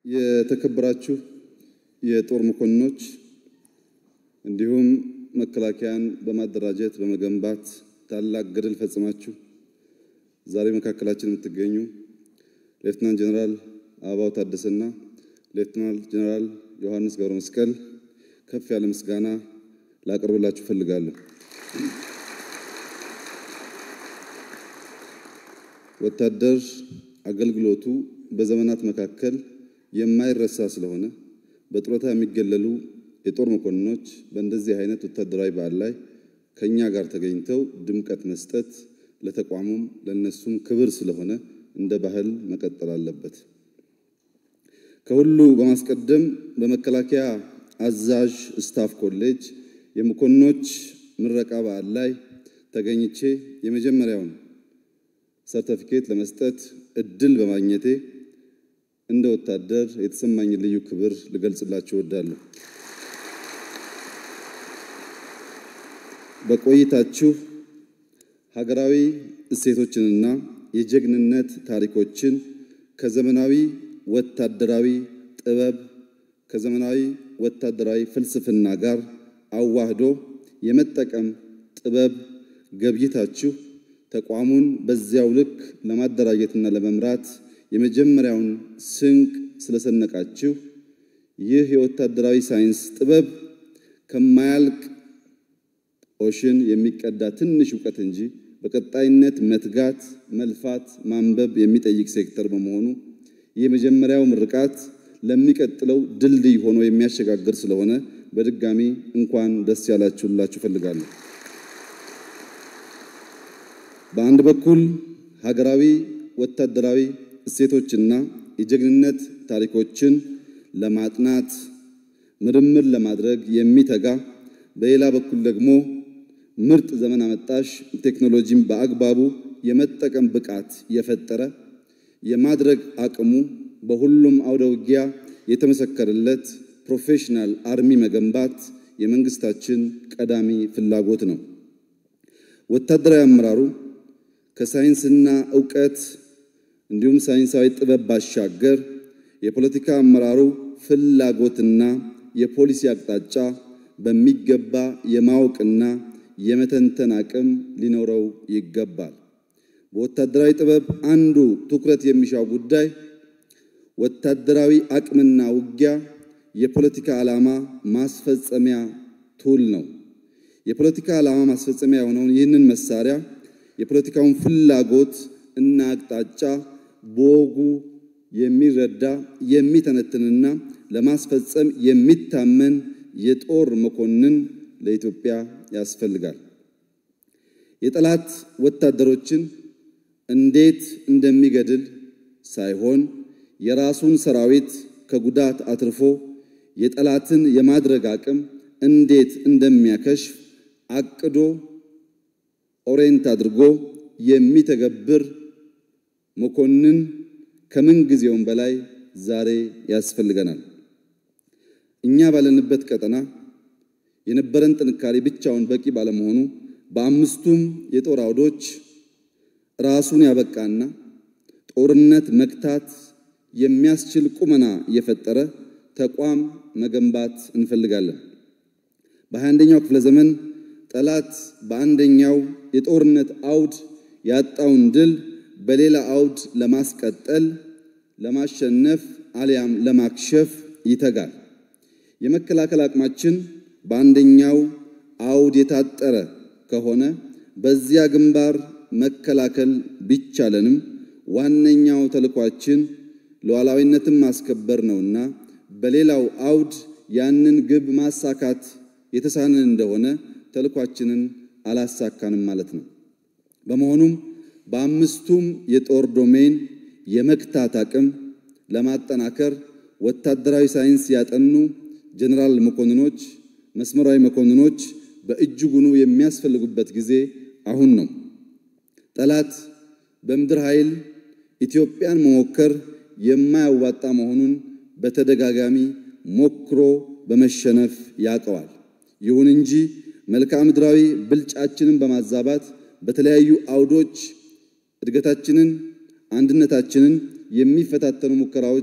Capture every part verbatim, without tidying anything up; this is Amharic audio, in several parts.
የተከበራችሁ የጦር መኮንኖች እንዲሁም መከላከያን በማደራጀት በመገንባት ታላቅ ገድል ፈጽማችሁ ዛሬ መካከላችን የምትገኙ ሌፍትናንት ጀነራል አበባው ታደሰና ሌፍትናንት ጀነራል ዮሐንስ ገብረ መስቀል ከፍ ያለ ምስጋና ላቀርብላችሁ ፈልጋለሁ። ወታደር አገልግሎቱ በዘመናት መካከል የማይረሳ ስለሆነ በጥሮታ የሚገለሉ የጦር መኮንኖች በእንደዚህ አይነት ወታደራዊ በዓል ላይ ከኛ ጋር ተገኝተው ድምቀት መስጠት ለተቋሙም ለነሱም ክብር ስለሆነ እንደ ባህል መቀጠል አለበት። ከሁሉ በማስቀደም በመከላከያ አዛዥ ስታፍ ኮሌጅ የመኮንኖች ምረቃ በዓል ላይ ተገኝቼ የመጀመሪያውን ሰርቲፊኬት ለመስጠት እድል በማግኘቴ እንደ ወታደር የተሰማኝ ልዩ ክብር ልገልጽላችሁ እወዳለሁ። በቆይታችሁ ሀገራዊ እሴቶችንና የጀግንነት ታሪኮችን ከዘመናዊ ወታደራዊ ጥበብ ከዘመናዊ ወታደራዊ ፍልስፍና ጋር አዋህዶ የመጠቀም ጥበብ ገብይታችሁ ተቋሙን በዚያው ልክ ለማደራጀትና ለመምራት የመጀመሪያውን ስንቅ ስለሰነቃችሁ ይህ የወታደራዊ ሳይንስ ጥበብ ከማያልቅ ኦሽን የሚቀዳ ትንሽ ዕውቀት እንጂ በቀጣይነት መትጋት መልፋት ማንበብ የሚጠይቅ ሴክተር በመሆኑ የመጀመሪያው ምርቃት ለሚቀጥለው ድልድይ ሆኖ የሚያሸጋግር ስለሆነ በድጋሚ እንኳን ደስ ያላችሁላችሁ ፈልጋለሁ። በአንድ በኩል ሀገራዊ ወታደራዊ እሴቶችና የጀግንነት ታሪኮችን ለማጥናት ምርምር ለማድረግ የሚተጋ በሌላ በኩል ደግሞ ምርጥ ዘመን አመጣሽ ቴክኖሎጂን በአግባቡ የመጠቀም ብቃት የፈጠረ የማድረግ አቅሙ በሁሉም አውደ ውጊያ የተመሰከረለት ፕሮፌሽናል አርሚ መገንባት የመንግስታችን ቀዳሚ ፍላጎት ነው። ወታደራዊ አመራሩ ከሳይንስና ዕውቀት እንዲሁም ሳይንሳዊ ጥበብ ባሻገር የፖለቲካ አመራሩ ፍላጎትና የፖሊሲ አቅጣጫ በሚገባ የማወቅና የመተንተን አቅም ሊኖረው ይገባል። በወታደራዊ ጥበብ አንዱ ትኩረት የሚሻው ጉዳይ ወታደራዊ አቅምና ውጊያ የፖለቲካ ዓላማ ማስፈጸሚያ ቱል ነው። የፖለቲካ ዓላማ ማስፈጸሚያ የሆነውን ይህንን መሳሪያ የፖለቲካውን ፍላጎት እና አቅጣጫ በወጉ የሚረዳ የሚተነትንና ለማስፈጸም የሚታመን የጦር መኮንን ለኢትዮጵያ ያስፈልጋል። የጠላት ወታደሮችን እንዴት እንደሚገድል ሳይሆን የራሱን ሰራዊት ከጉዳት አትርፎ የጠላትን የማድረግ አቅም እንዴት እንደሚያከሽፍ አቅዶ ኦሬንት አድርጎ የሚተገብር መኮንን ከምን ጊዜውም በላይ ዛሬ ያስፈልገናል። እኛ ባለንበት ቀጠና የነበረን ጥንካሬ ብቻውን በቂ ባለመሆኑ በአምስቱም የጦር አውዶች ራሱን ያበቃና ጦርነት መክታት የሚያስችል ቁመና የፈጠረ ተቋም መገንባት እንፈልጋለን። በሃያ አንደኛው ክፍለ ዘመን ጠላት በአንደኛው የጦርነት አውድ ያጣውን ድል በሌላ አውድ ለማስቀጠል ለማሸነፍ አሊያም ለማክሸፍ ይተጋል። የመከላከል አቅማችን በአንደኛው አውድ የታጠረ ከሆነ በዚያ ግንባር መከላከል ቢቻለንም ዋነኛው ተልኳችን ሉዓላዊነትን ማስከበር ነውና በሌላው አውድ ያንን ግብ ማሳካት የተሳነን እንደሆነ ተልኳችንን አላሳካንም ማለት ነው። በመሆኑም በአምስቱም የጦር ዶሜን የመክታት አቅም ለማጠናከር ወታደራዊ ሳይንስ ያጠኑ ጀነራል መኮንኖች መስመራዊ መኮንኖች በእጅጉኑ የሚያስፈልጉበት ጊዜ አሁን ነው። ጠላት በምድር ኃይል ኢትዮጵያን መሞከር የማያዋጣ መሆኑን በተደጋጋሚ ሞክሮ በመሸነፍ ያቀዋል። ይሁን እንጂ መልክዓ ምድራዊ ብልጫችንን በማዛባት በተለያዩ አውዶች እድገታችንን አንድነታችንን የሚፈታተኑ ሙከራዎች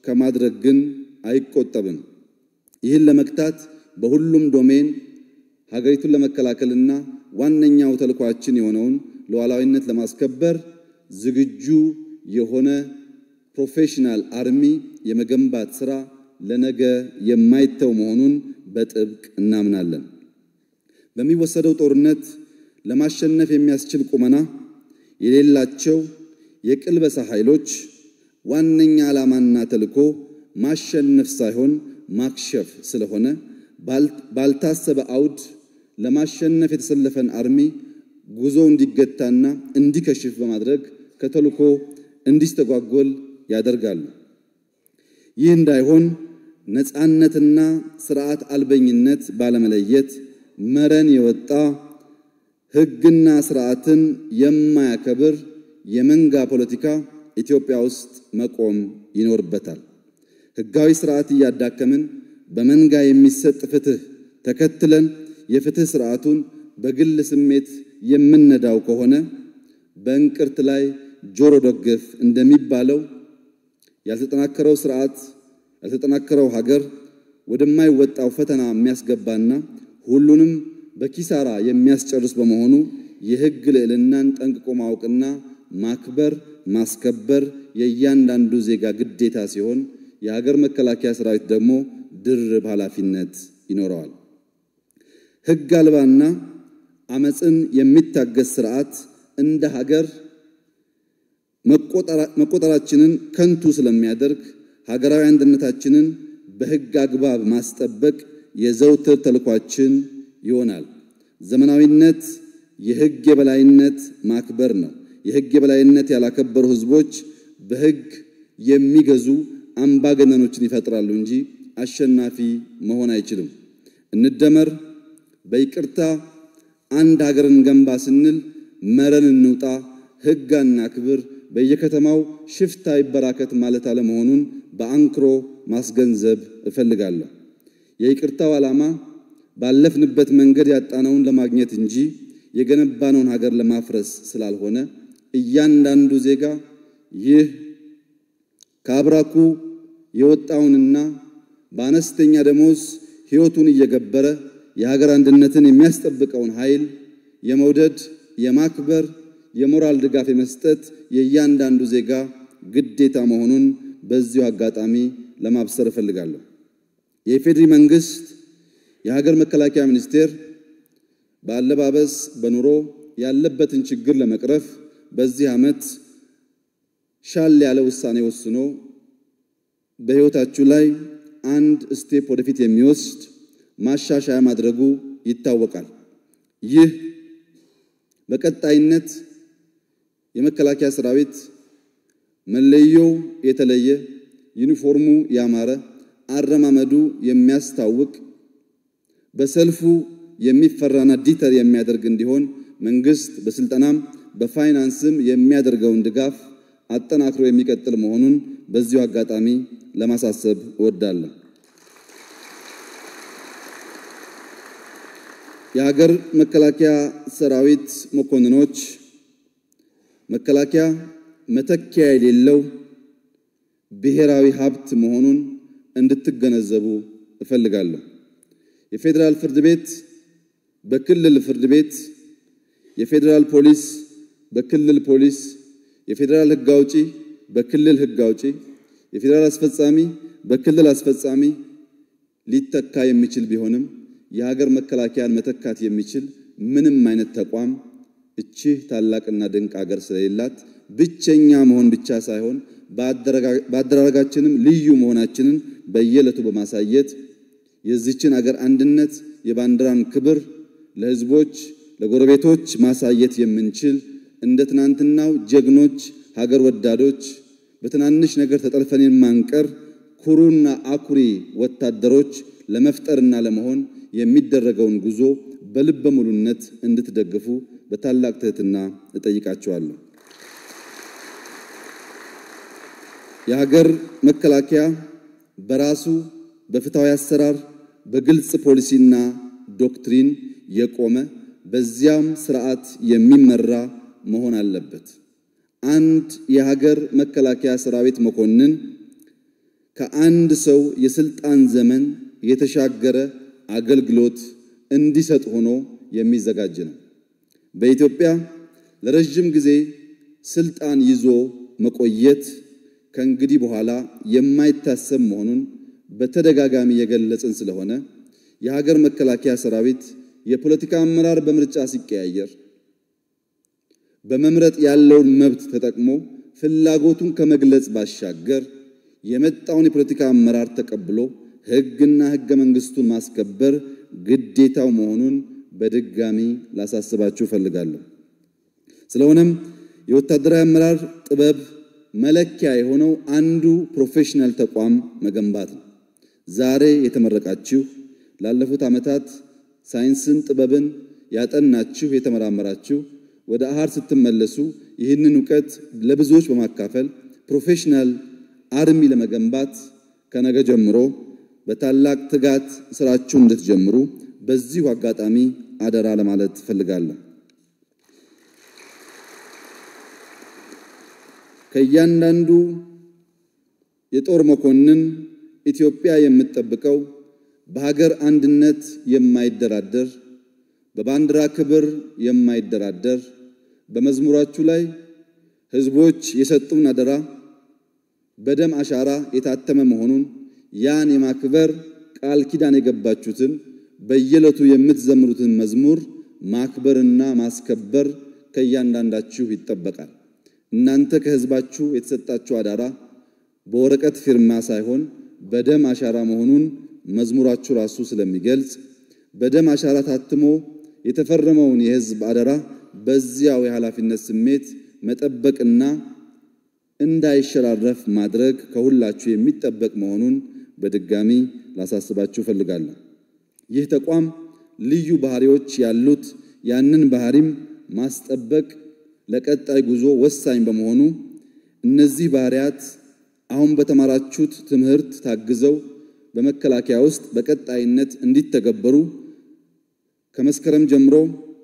ከማድረግ ግን አይቆጠብም። ይህን ለመክታት በሁሉም ዶሜን ሀገሪቱን ለመከላከልና ዋነኛው ተልዕኳችን የሆነውን ሉዓላዊነት ለማስከበር ዝግጁ የሆነ ፕሮፌሽናል አርሚ የመገንባት ሥራ ለነገ የማይተው መሆኑን በጥብቅ እናምናለን። በሚወሰደው ጦርነት ለማሸነፍ የሚያስችል ቁመና የሌላቸው የቅልበሳ ኃይሎች ዋነኛ ዓላማና ተልዕኮ ማሸነፍ ሳይሆን ማክሸፍ ስለሆነ ባልታሰበ አውድ ለማሸነፍ የተሰለፈን አርሚ ጉዞ እንዲገታና እንዲከሽፍ በማድረግ ከተልዕኮ እንዲስተጓጎል ያደርጋሉ። ይህ እንዳይሆን ነፃነትና ስርዓት አልበኝነት ባለመለየት መረን የወጣ ሕግና ስርዓትን የማያከብር የመንጋ ፖለቲካ ኢትዮጵያ ውስጥ መቆም ይኖርበታል። ሕጋዊ ስርዓት እያዳከምን በመንጋ የሚሰጥ ፍትህ ተከትለን የፍትህ ስርዓቱን በግል ስሜት የምንነዳው ከሆነ በእንቅርት ላይ ጆሮ ደግፍ እንደሚባለው ያልተጠናከረው ስርዓት ያልተጠናከረው ሀገር ወደማይወጣው ፈተና የሚያስገባና ሁሉንም በኪሳራ የሚያስጨርስ በመሆኑ የሕግ ልዕልናን ጠንቅቆ ማወቅና ማክበር ማስከበር የእያንዳንዱ ዜጋ ግዴታ ሲሆን የሀገር መከላከያ ሰራዊት ደግሞ ድርብ ኃላፊነት ይኖረዋል። ሕግ አልባና አመጽን የሚታገስ ስርዓት እንደ ሀገር መቆጠራችንን ከንቱ ስለሚያደርግ ሀገራዊ አንድነታችንን በሕግ አግባብ ማስጠበቅ የዘውትር ተልዕኳችን ይሆናል። ዘመናዊነት የሕግ የበላይነት ማክበር ነው። የሕግ የበላይነት ያላከበሩ ህዝቦች በሕግ የሚገዙ አምባገነኖችን ይፈጥራሉ እንጂ አሸናፊ መሆን አይችሉም። እንደመር በይቅርታ አንድ ሀገርን ገንባ ስንል መረን እንውጣ፣ ሕግና ክብር በየከተማው ሽፍታ ይበራከት ማለት አለመሆኑን በአንክሮ ማስገንዘብ እፈልጋለሁ። የይቅርታው ዓላማ ባለፍንበት መንገድ ያጣነውን ለማግኘት እንጂ የገነባነውን ሀገር ለማፍረስ ስላልሆነ እያንዳንዱ ዜጋ ይህ ከአብራኩ የወጣውንና በአነስተኛ ደሞዝ ሕይወቱን እየገበረ የሀገር አንድነትን የሚያስጠብቀውን ኃይል የመውደድ የማክበር የሞራል ድጋፍ የመስጠት የእያንዳንዱ ዜጋ ግዴታ መሆኑን በዚሁ አጋጣሚ ለማብሰር እፈልጋለሁ። የኢፌዴሪ መንግስት የሀገር መከላከያ ሚኒስቴር በአለባበስ በኑሮ ያለበትን ችግር ለመቅረፍ በዚህ ዓመት ሻል ያለ ውሳኔ ወስኖ በሕይወታችሁ ላይ አንድ ስቴፕ ወደፊት የሚወስድ ማሻሻያ ማድረጉ ይታወቃል። ይህ በቀጣይነት የመከላከያ ሰራዊት መለየው የተለየ ዩኒፎርሙ ያማረ አረማመዱ የሚያስታውቅ በሰልፉ የሚፈራና ዲተር የሚያደርግ እንዲሆን መንግስት በስልጠናም በፋይናንስም የሚያደርገውን ድጋፍ አጠናክሮ የሚቀጥል መሆኑን በዚሁ አጋጣሚ ለማሳሰብ እወዳለሁ። የሀገር መከላከያ ሰራዊት መኮንኖች መከላከያ መተኪያ የሌለው ብሔራዊ ሀብት መሆኑን እንድትገነዘቡ እፈልጋለሁ። የፌደራል ፍርድ ቤት በክልል ፍርድ ቤት፣ የፌደራል ፖሊስ በክልል ፖሊስ፣ የፌደራል ሕግ አውጪ በክልል ሕግ አውጪ፣ የፌደራል አስፈጻሚ በክልል አስፈጻሚ ሊተካ የሚችል ቢሆንም የሀገር መከላከያን መተካት የሚችል ምንም አይነት ተቋም እቺ ታላቅና ድንቅ ሀገር ስለሌላት ብቸኛ መሆን ብቻ ሳይሆን በአደራረጋችንም ልዩ መሆናችንን በየዕለቱ በማሳየት የዚችን ሀገር አንድነት የባንዲራን ክብር ለህዝቦች ለጎረቤቶች ማሳየት የምንችል እንደ ትናንትናው ጀግኖች ሀገር ወዳዶች በትናንሽ ነገር ተጠልፈን የማንቀር ኩሩና አኩሪ ወታደሮች ለመፍጠርና ለመሆን የሚደረገውን ጉዞ በልበ ሙሉነት እንድትደግፉ በታላቅ ትህትና እጠይቃችኋለሁ። የሀገር መከላከያ በራሱ በፍትሃዊ አሰራር በግልጽ ፖሊሲና ዶክትሪን የቆመ በዚያም ስርዓት የሚመራ መሆን አለበት። አንድ የሀገር መከላከያ ሰራዊት መኮንን ከአንድ ሰው የስልጣን ዘመን የተሻገረ አገልግሎት እንዲሰጥ ሆኖ የሚዘጋጅ ነው። በኢትዮጵያ ለረጅም ጊዜ ስልጣን ይዞ መቆየት ከእንግዲህ በኋላ የማይታሰብ መሆኑን በተደጋጋሚ የገለጽን ስለሆነ የሀገር መከላከያ ሰራዊት የፖለቲካ አመራር በምርጫ ሲቀያየር በመምረጥ ያለውን መብት ተጠቅሞ ፍላጎቱን ከመግለጽ ባሻገር የመጣውን የፖለቲካ አመራር ተቀብሎ ሕግና ሕገ መንግስቱን ማስከበር ግዴታው መሆኑን በድጋሚ ላሳስባችሁ ፈልጋለሁ። ስለሆነም የወታደራዊ አመራር ጥበብ መለኪያ የሆነው አንዱ ፕሮፌሽናል ተቋም መገንባት ነው። ዛሬ የተመረቃችሁ ላለፉት ዓመታት ሳይንስን ጥበብን ያጠናችሁ የተመራመራችሁ ወደ አሃር ስትመለሱ ይህንን ዕውቀት ለብዙዎች በማካፈል ፕሮፌሽናል አርሚ ለመገንባት ከነገ ጀምሮ በታላቅ ትጋት ስራችሁን እንድትጀምሩ በዚሁ አጋጣሚ አደራ ለማለት ፈልጋለሁ። ከያንዳንዱ የጦር መኮንን ኢትዮጵያ የምትጠብቀው በሀገር አንድነት የማይደራደር በባንዲራ ክብር የማይደራደር በመዝሙራችሁ ላይ ህዝቦች የሰጡን አደራ በደም አሻራ የታተመ መሆኑን ያን የማክበር ቃል ኪዳን የገባችሁትን በየለቱ የምትዘምሩትን መዝሙር ማክበርና ማስከበር ከያንዳንዳችሁ ይጠበቃል። እናንተ ከህዝባችሁ የተሰጣችሁ አደራ በወረቀት ፊርማ ሳይሆን በደም አሻራ መሆኑን መዝሙራችሁ ራሱ ስለሚገልጽ በደም አሻራ ታትሞ የተፈረመውን የህዝብ አደራ በዚያው የኃላፊነት ስሜት መጠበቅና እንዳይሸራረፍ ማድረግ ከሁላችሁ የሚጠበቅ መሆኑን በድጋሚ ላሳስባችሁ ፈልጋለሁ። ይህ ተቋም ልዩ ባህሪዎች ያሉት ያንን ባህሪም ማስጠበቅ ለቀጣይ ጉዞ ወሳኝ በመሆኑ እነዚህ ባህሪያት አሁን በተማራችሁት ትምህርት ታግዘው በመከላከያ ውስጥ በቀጣይነት እንዲተገበሩ ከመስከረም ጀምሮ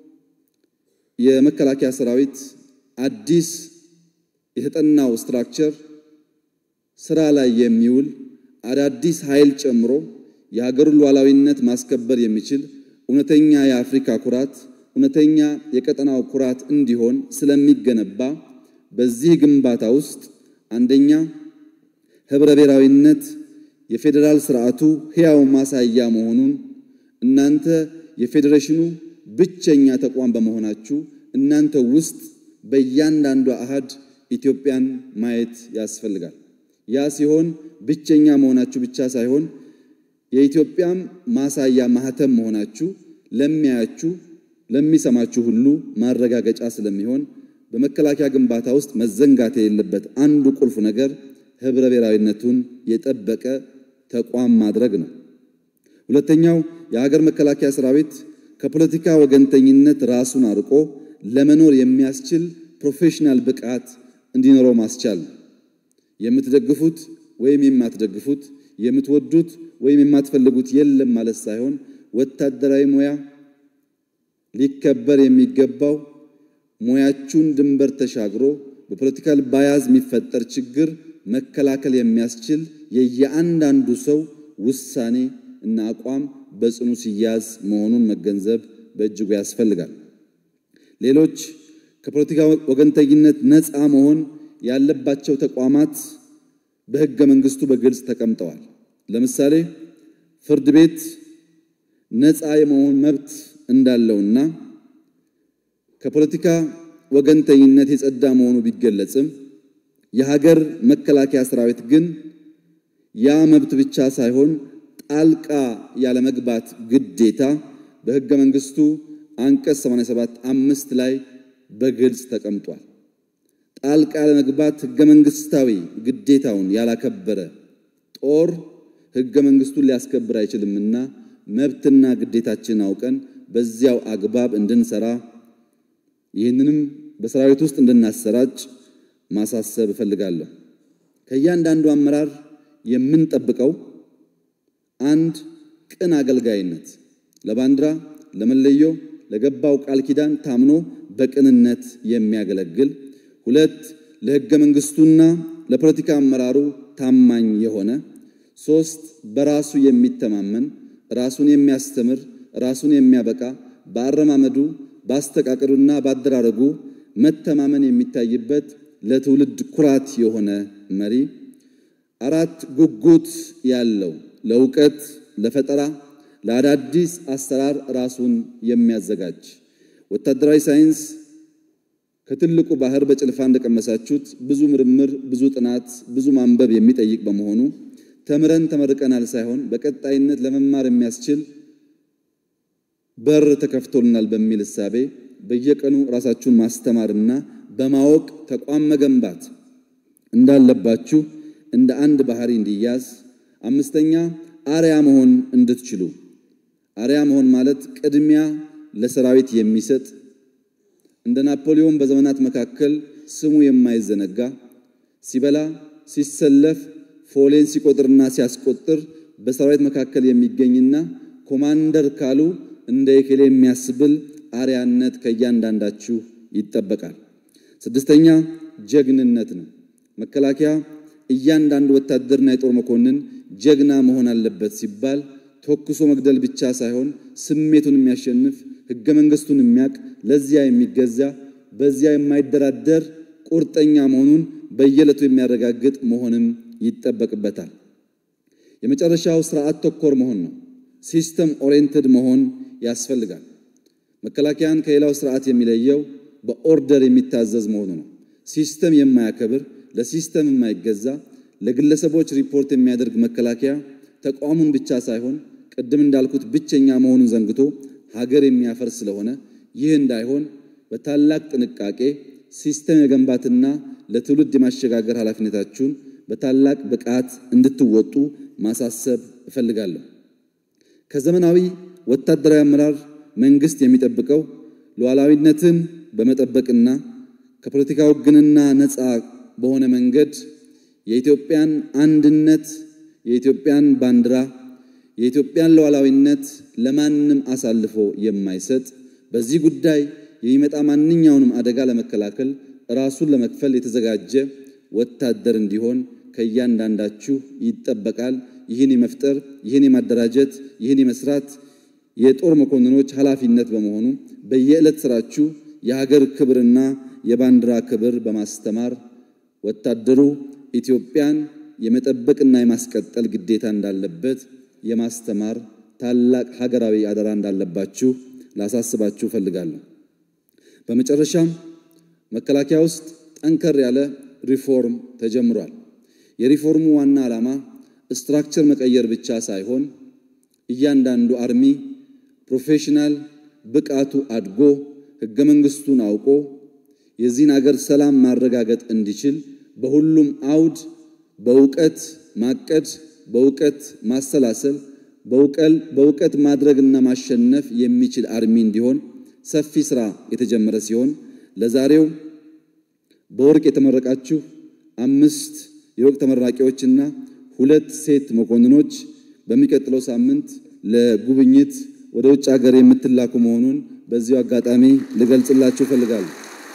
የመከላከያ ሰራዊት አዲስ የተጠናው ስትራክቸር ስራ ላይ የሚውል አዳዲስ ኃይል ጨምሮ የሀገሩን ሉዓላዊነት ማስከበር የሚችል እውነተኛ የአፍሪካ ኩራት እውነተኛ የቀጠናው ኩራት እንዲሆን ስለሚገነባ በዚህ ግንባታ ውስጥ አንደኛ ህብረ ብሔራዊነት የፌደራል ስርዓቱ ህያው ማሳያ መሆኑን እናንተ የፌዴሬሽኑ ብቸኛ ተቋም በመሆናችሁ እናንተ ውስጥ በእያንዳንዱ አሃድ ኢትዮጵያን ማየት ያስፈልጋል። ያ ሲሆን ብቸኛ መሆናችሁ ብቻ ሳይሆን የኢትዮጵያም ማሳያ ማህተም መሆናችሁ ለሚያያችሁ ለሚሰማችሁ ሁሉ ማረጋገጫ ስለሚሆን በመከላከያ ግንባታ ውስጥ መዘንጋት የሌለበት አንዱ ቁልፍ ነገር ህብረ ብሔራዊነቱን የጠበቀ ተቋም ማድረግ ነው። ሁለተኛው የሀገር መከላከያ ሰራዊት ከፖለቲካ ወገንተኝነት ራሱን አርቆ ለመኖር የሚያስችል ፕሮፌሽናል ብቃት እንዲኖረው ማስቻል። የምትደግፉት ወይም የማትደግፉት የምትወዱት ወይም የማትፈልጉት የለም ማለት ሳይሆን ወታደራዊ ሙያ ሊከበር የሚገባው ሙያችሁን ድንበር ተሻግሮ በፖለቲካል ባያዝ የሚፈጠር ችግር መከላከል የሚያስችል የየአንዳንዱ ሰው ውሳኔ እና አቋም በጽኑ ሲያዝ መሆኑን መገንዘብ በእጅጉ ያስፈልጋል። ሌሎች ከፖለቲካ ወገንተኝነት ነፃ መሆን ያለባቸው ተቋማት በሕገ መንግስቱ በግልጽ ተቀምጠዋል። ለምሳሌ ፍርድ ቤት ነፃ የመሆን መብት እንዳለውና ከፖለቲካ ወገንተኝነት የጸዳ መሆኑ ቢገለጽም የሀገር መከላከያ ሰራዊት ግን ያ መብት ብቻ ሳይሆን ጣልቃ ያለ መግባት ግዴታ በሕገ መንግስቱ አንቀጽ ሰማንያ ሰባት አምስት ላይ በግልጽ ተቀምጧል። ጣልቃ ያለ መግባት ሕገ መንግስታዊ ግዴታውን ያላከበረ ጦር ሕገ መንግስቱን ሊያስከብር አይችልምና መብትና ግዴታችንን አውቀን በዚያው አግባብ እንድንሰራ ይህንንም በሰራዊት ውስጥ እንድናሰራጭ ማሳሰብ እፈልጋለሁ። ከያንዳንዱ አመራር የምንጠብቀው አንድ ቅን አገልጋይነት ለባንዲራ ለመለዮ ለገባው ቃል ኪዳን ታምኖ በቅንነት የሚያገለግል፣ ሁለት ለሕገ መንግስቱና ለፖለቲካ አመራሩ ታማኝ የሆነ፣ ሶስት በራሱ የሚተማመን ራሱን የሚያስተምር ራሱን የሚያበቃ በአረማመዱ ባስተቃቀዱና ባደራረጉ መተማመን የሚታይበት ለትውልድ ኩራት የሆነ መሪ። አራት ጉጉት ያለው ለውቀት ለፈጠራ ለአዳዲስ አሰራር ራሱን የሚያዘጋጅ ወታደራዊ ሳይንስ ከትልቁ ባህር በጭልፋ እንደቀመሳችሁት ብዙ ምርምር ብዙ ጥናት ብዙ ማንበብ የሚጠይቅ በመሆኑ ተምረን ተመርቀናል ሳይሆን በቀጣይነት ለመማር የሚያስችል በር ተከፍቶልናል በሚል እሳቤ በየቀኑ ራሳችሁን ማስተማርና በማወቅ ተቋም መገንባት እንዳለባችሁ እንደ አንድ ባህሪ እንዲያዝ። አምስተኛ አርያ መሆን እንድትችሉ አርያ መሆን ማለት ቅድሚያ ለሰራዊት የሚሰጥ እንደ ናፖሊዮን በዘመናት መካከል ስሙ የማይዘነጋ ሲበላ ሲሰለፍ ፎሌን ሲቆጥርና ሲያስቆጥር በሰራዊት መካከል የሚገኝና ኮማንደር ካሉ እንደ የከሌ የሚያስብል አርያነት ከያንዳንዳችሁ ይጠበቃል። ስድስተኛ ጀግንነት ነው። መከላከያ እያንዳንዱ ወታደርና የጦር መኮንን ጀግና መሆን አለበት ሲባል ተኩሶ መግደል ብቻ ሳይሆን ስሜቱን የሚያሸንፍ ሕገ መንግስቱን የሚያቅ ለዚያ የሚገዛ በዚያ የማይደራደር ቁርጠኛ መሆኑን በየለቱ የሚያረጋግጥ መሆንም ይጠበቅበታል። የመጨረሻው ስርዓት ተኮር መሆን ነው። ሲስተም ኦሪየንትድ መሆን ያስፈልጋል። መከላከያን ከሌላው ስርዓት የሚለየው በኦርደር የሚታዘዝ መሆኑ ነው። ሲስተም የማያከብር ለሲስተም የማይገዛ ለግለሰቦች ሪፖርት የሚያደርግ መከላከያ ተቋሙን ብቻ ሳይሆን ቅድም እንዳልኩት ብቸኛ መሆኑን ዘንግቶ ሀገር የሚያፈርስ ስለሆነ ይህ እንዳይሆን በታላቅ ጥንቃቄ ሲስተም የገንባትና ለትውልድ የማሸጋገር ኃላፊነታችሁን በታላቅ ብቃት እንድትወጡ ማሳሰብ እፈልጋለሁ። ከዘመናዊ ወታደራዊ አመራር መንግስት የሚጠብቀው ሉዓላዊነትን በመጠበቅና ከፖለቲካው ግንና ነፃ በሆነ መንገድ የኢትዮጵያን አንድነት የኢትዮጵያን ባንዲራ የኢትዮጵያን ሉዓላዊነት ለማንም አሳልፎ የማይሰጥ በዚህ ጉዳይ የሚመጣ ማንኛውንም አደጋ ለመከላከል ራሱን ለመክፈል የተዘጋጀ ወታደር እንዲሆን ከያንዳንዳችሁ ይጠበቃል። ይህን የመፍጠር ይህን የማደራጀት ይህን የመስራት የጦር መኮንኖች ኃላፊነት በመሆኑ በየዕለት ስራችሁ የሀገር ክብርና የባንዲራ ክብር በማስተማር ወታደሩ ኢትዮጵያን የመጠበቅና የማስቀጠል ግዴታ እንዳለበት የማስተማር ታላቅ ሀገራዊ አደራ እንዳለባችሁ ላሳስባችሁ ፈልጋለሁ። በመጨረሻም መከላከያ ውስጥ ጠንከር ያለ ሪፎርም ተጀምሯል። የሪፎርሙ ዋና ዓላማ ስትራክቸር መቀየር ብቻ ሳይሆን እያንዳንዱ አርሚ ፕሮፌሽናል ብቃቱ አድጎ ሕገ መንግስቱን አውቆ የዚህን ሀገር ሰላም ማረጋገጥ እንዲችል በሁሉም አውድ በእውቀት ማቀድ በእውቀት ማሰላሰል በእውቀል በእውቀት ማድረግና ማሸነፍ የሚችል አርሚ እንዲሆን ሰፊ ስራ የተጀመረ ሲሆን ለዛሬው በወርቅ የተመረቃችሁ አምስት የወርቅ ተመራቂዎችና ሁለት ሴት መኮንኖች በሚቀጥለው ሳምንት ለጉብኝት ወደ ውጭ ሀገር የምትላኩ መሆኑን በዚሁ አጋጣሚ ልገልጽላችሁ ፈልጋለሁ።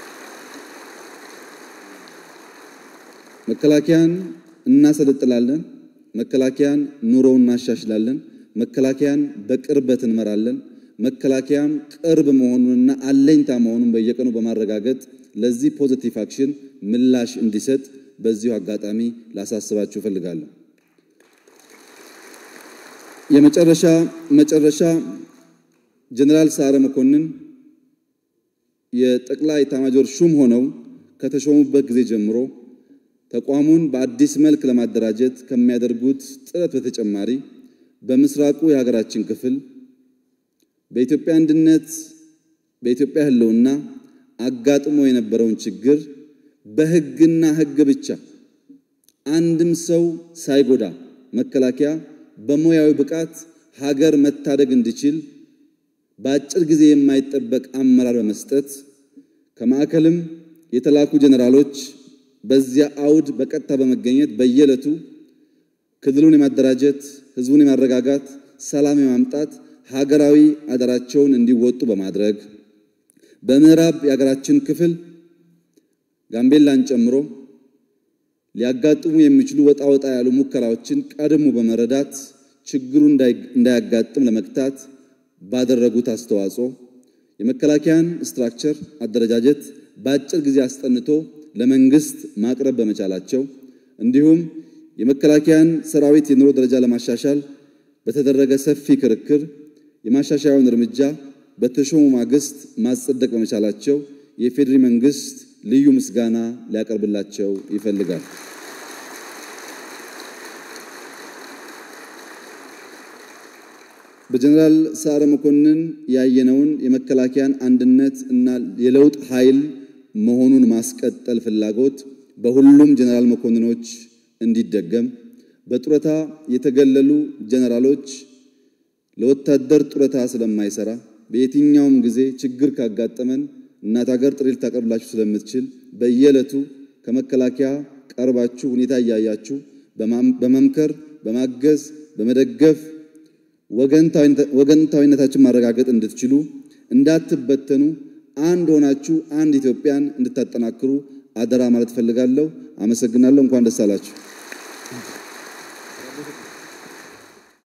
መከላከያን እናሰለጥላለን፣ መከላከያን ኑሮውን እናሻሽላለን፣ መከላከያን በቅርበት እንመራለን። መከላከያም ቅርብ መሆኑንና አለኝታ መሆኑን በየቀኑ በማረጋገጥ ለዚህ ፖዚቲቭ አክሽን ምላሽ እንዲሰጥ በዚሁ አጋጣሚ ላሳስባችሁ ፈልጋለሁ። የመጨረሻ መጨረሻ ጀነራል ሰዓረ መኮንን የጠቅላይ ኤታማዦር ሹም ሆነው ከተሾሙበት ጊዜ ጀምሮ ተቋሙን በአዲስ መልክ ለማደራጀት ከሚያደርጉት ጥረት በተጨማሪ በምስራቁ የሀገራችን ክፍል በኢትዮጵያ አንድነት በኢትዮጵያ ህልውና አጋጥሞ የነበረውን ችግር በህግና ህግ ብቻ አንድም ሰው ሳይጎዳ መከላከያ በሙያዊ ብቃት ሀገር መታደግ እንዲችል በአጭር ጊዜ የማይጠበቅ አመራር በመስጠት ከማዕከልም የተላኩ ጀነራሎች በዚያ አውድ በቀጥታ በመገኘት በየለቱ ክልሉን የማደራጀት ህዝቡን የማረጋጋት ሰላም የማምጣት ሀገራዊ አደራቸውን እንዲወጡ በማድረግ በምዕራብ የሀገራችን ክፍል ጋምቤላን ጨምሮ ሊያጋጥሙ የሚችሉ ወጣ ወጣ ያሉ ሙከራዎችን ቀድሞ በመረዳት ችግሩ እንዳያጋጥም ለመግታት ባደረጉት አስተዋጽኦ የመከላከያን ስትራክቸር አደረጃጀት በአጭር ጊዜ አስጠንቶ ለመንግስት ማቅረብ በመቻላቸው እንዲሁም የመከላከያን ሰራዊት የኑሮ ደረጃ ለማሻሻል በተደረገ ሰፊ ክርክር የማሻሻያውን እርምጃ በተሾሙ ማግስት ማጽደቅ በመቻላቸው የፌዴሪ መንግስት ልዩ ምስጋና ሊያቀርብላቸው ይፈልጋል። በጀነራል ሰዓረ መኮንን ያየነውን የመከላከያን አንድነት እና የለውጥ ኃይል መሆኑን ማስቀጠል ፍላጎት በሁሉም ጀነራል መኮንኖች እንዲደገም በጡረታ የተገለሉ ጀነራሎች ለወታደር ጡረታ ስለማይሰራ በየትኛውም ጊዜ ችግር ካጋጠመን እናት ሀገር ጥሪ ልታቀርብላችሁ ስለምትችል በየዕለቱ ከመከላከያ ቀርባችሁ ሁኔታ ያያያችሁ በመምከር በማገዝ በመደገፍ ወገንታዊነታችን ማረጋገጥ እንድትችሉ እንዳትበተኑ አንድ ሆናችሁ አንድ ኢትዮጵያን እንድታጠናክሩ አደራ ማለት ፈልጋለሁ። አመሰግናለሁ። እንኳን ደስ አላችሁ።